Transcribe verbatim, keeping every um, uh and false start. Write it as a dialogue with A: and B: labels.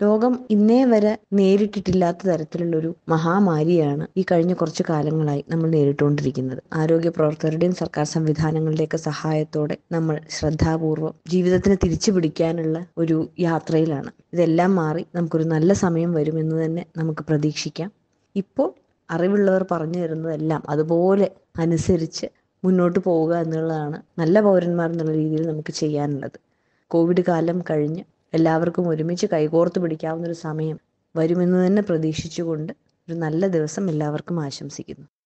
A: ലോകം ഇന്നേ വരെ നേരിട്ടിട്ടില്ലാത്ത തരത്തിലുള്ളൊരു മഹാമാരിയാണ് ഈ കഴിഞ്ഞ കുറച്ചു കാലങ്ങളായി നമ്മൾ നേരിട്ടുകൊണ്ടിരിക്കുന്നത്. ആരോഗ്യ പ്രവർത്തകരുടെയും സർക്കാർ സംവിധാനങ്ങളുടെയൊക്കെ സഹായത്തോടെ നമ്മൾ ശ്രദ്ധാപൂർവം ജീവിതത്തിന് തിരിച്ചു പിടിക്കാനുള്ള ഒരു യാത്രയിലാണ്. ഇതെല്ലാം മാറി നമുക്കൊരു നല്ല സമയം വരുമെന്ന് തന്നെ നമുക്ക് പ്രതീക്ഷിക്കാം. ഇപ്പോൾ അറിവുള്ളവർ പറഞ്ഞു തരുന്നതെല്ലാം അതുപോലെ അനുസരിച്ച് മുന്നോട്ട് പോവുക എന്നുള്ളതാണ് നല്ല പൗരന്മാർ എന്നുള്ള രീതിയിൽ നമുക്ക് ചെയ്യാനുള്ളത്. കോവിഡ് കാലം കഴിഞ്ഞ് എല്ലാവർക്കും ഒരുമിച്ച് കൈകോർത്ത് പിടിക്കാവുന്നൊരു സമയം വരുമെന്ന് തന്നെ പ്രതീക്ഷിച്ചുകൊണ്ട് ഒരു നല്ല ദിവസം എല്ലാവർക്കും ആശംസിക്കുന്നു.